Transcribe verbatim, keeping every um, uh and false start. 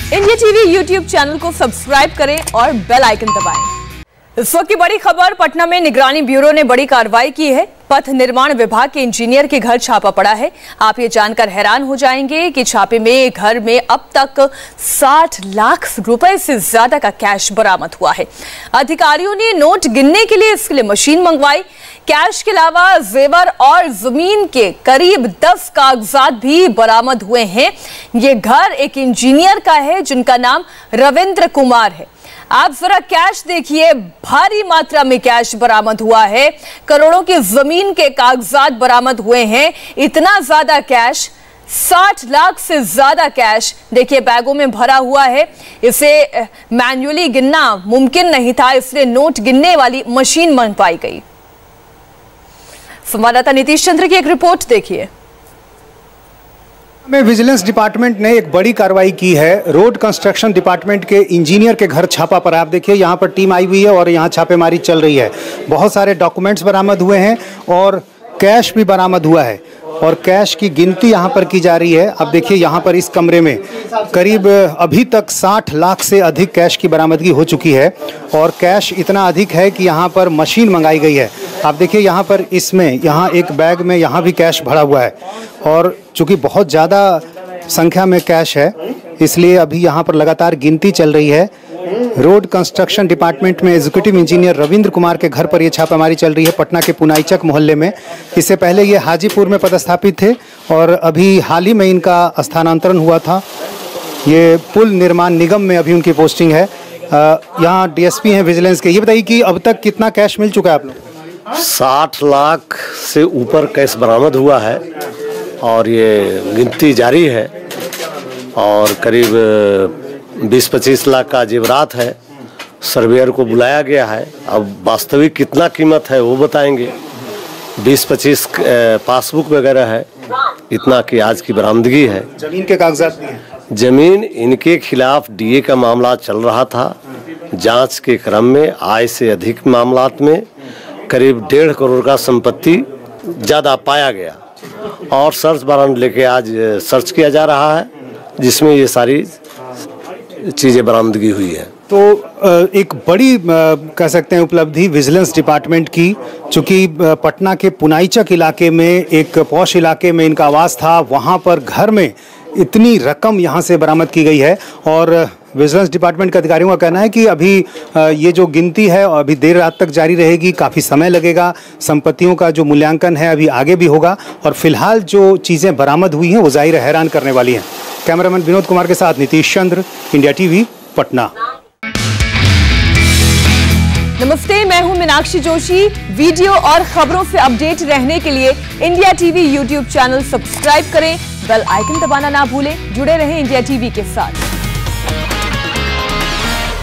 India TV YouTube channel को subscribe करें और बेल आइकन दबाएं। इस वक्त की बड़ी खबर, पटना में निगरानी ब्यूरो ने बड़ी कार्रवाई की है। पथ निर्माण विभाग के इंजीनियर के घर छापा पड़ा है। आप ये जानकर हैरान हो जाएंगे कि छापे में घर में अब तक साठ लाख रुपए से ज्यादा का कैश बरामद हुआ है। अधिकारियों ने नोट गिनने के लिए इसके लिए मशीन मंगवाई। कैश के अलावा जेवर और जमीन के करीब दस कागजात भी बरामद हुए हैं। ये घर एक इंजीनियर का है जिनका नाम रविंद्र कुमार है। आप जरा कैश देखिए, भारी मात्रा में कैश बरामद हुआ है। करोड़ों की जमीन के कागजात बरामद हुए हैं। इतना ज्यादा कैश, साठ लाख से ज्यादा कैश देखिए बैगों में भरा हुआ है। इसे मैन्युअली गिनना मुमकिन नहीं था, इसलिए नोट गिनने वाली मशीन मंगवाई गई। संवाददाता नीतीश चंद्र की एक रिपोर्ट देखिए। में विजिलेंस डिपार्टमेंट ने एक बड़ी कार्रवाई की है। रोड कंस्ट्रक्शन डिपार्टमेंट के इंजीनियर के घर छापा पड़ा। आप देखिए यहाँ पर टीम आई हुई है और यहाँ छापेमारी चल रही है। बहुत सारे डॉक्यूमेंट्स बरामद हुए हैं और कैश भी बरामद हुआ है और कैश की गिनती यहाँ पर की जा रही है। अब देखिए यहाँ पर इस कमरे में करीब अभी तक साठ लाख से अधिक कैश की बरामदगी हो चुकी है और कैश इतना अधिक है कि यहाँ पर मशीन मंगाई गई है। आप देखिए यहाँ पर इसमें यहाँ एक बैग में यहाँ भी कैश भरा हुआ है और चूँकि बहुत ज़्यादा संख्या में कैश है इसलिए अभी यहाँ पर लगातार गिनती चल रही है। रोड कंस्ट्रक्शन डिपार्टमेंट में एग्जीक्यूटिव इंजीनियर रविंद्र कुमार के घर पर यह छापामारी चल रही है, पटना के पुनाईचक मोहल्ले में। इससे पहले ये हाजीपुर में पदस्थापित थे और अभी हाल ही में इनका स्थानांतरण हुआ था। ये पुल निर्माण निगम में अभी उनकी पोस्टिंग है। यहाँ डीएसपी हैं विजिलेंस के। ये बताइए कि अब तक कितना कैश मिल चुका है आप लोग? साठ लाख से ऊपर कैश बरामद हुआ है और ये गिनती जारी है और करीब बीस पच्चीस लाख का जेवरात है। सर्वेयर को बुलाया गया है, अब वास्तविक कितना कीमत है वो बताएंगे। बीस पच्चीस पासबुक वगैरह है, इतना की आज की बरामदगी है। जमीन के कागजात भी हैं? जमीन इनके खिलाफ डीए का मामला चल रहा था। जांच के क्रम में आय से अधिक मामलात में करीब डेढ़ करोड़ का संपत्ति ज़्यादा पाया गया और सर्च वारंट लेके आज सर्च किया जा रहा है जिसमें ये सारी चीज़ें बरामदगी हुई है। तो एक बड़ी कह सकते हैं उपलब्धि विजिलेंस डिपार्टमेंट की, चूँकि पटना के पुनाईचक इलाके में एक पॉश इलाके में इनका आवास था, वहाँ पर घर में इतनी रकम यहाँ से बरामद की गई है और विजिलेंस डिपार्टमेंट के अधिकारियों का कहना है कि अभी ये जो गिनती है अभी देर रात तक जारी रहेगी, काफ़ी समय लगेगा। संपत्तियों का जो मूल्यांकन है अभी आगे भी होगा और फिलहाल जो चीज़ें बरामद हुई हैं वो ज़ाहिर हैरान करने वाली हैं। कैमरामैन विनोद कुमार के साथ नीतीश चंद्र, इंडिया टीवी, पटना। नमस्ते, मैं हूं मीनाक्षी जोशी। वीडियो और खबरों से अपडेट रहने के लिए India TV YouTube channel subscribe करें, बेल आइकन दबाना ना भूलें। जुड़े रहें इंडिया टीवी के साथ।